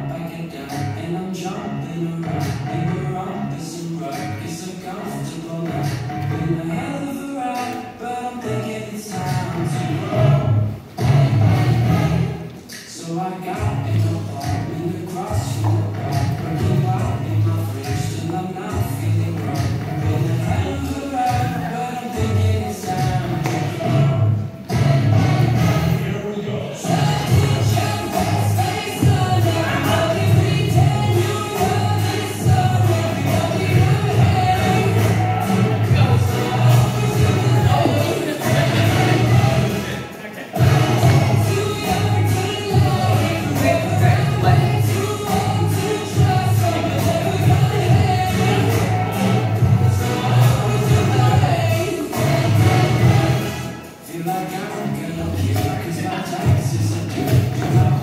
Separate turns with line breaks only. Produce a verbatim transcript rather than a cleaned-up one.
I get down and I'm jumping around. And the rump isn't right, it's uncomfortable now. Been a hell of a ride, but I'm thinking it's time to grow. So I got in a apartment across from the bar, working out in my fridge till I'm not feeling right. Been a hell of a ride, but I'm thinking it's time to grow. Here we go. Feel like I'm gonna kill, cause my taxes are due.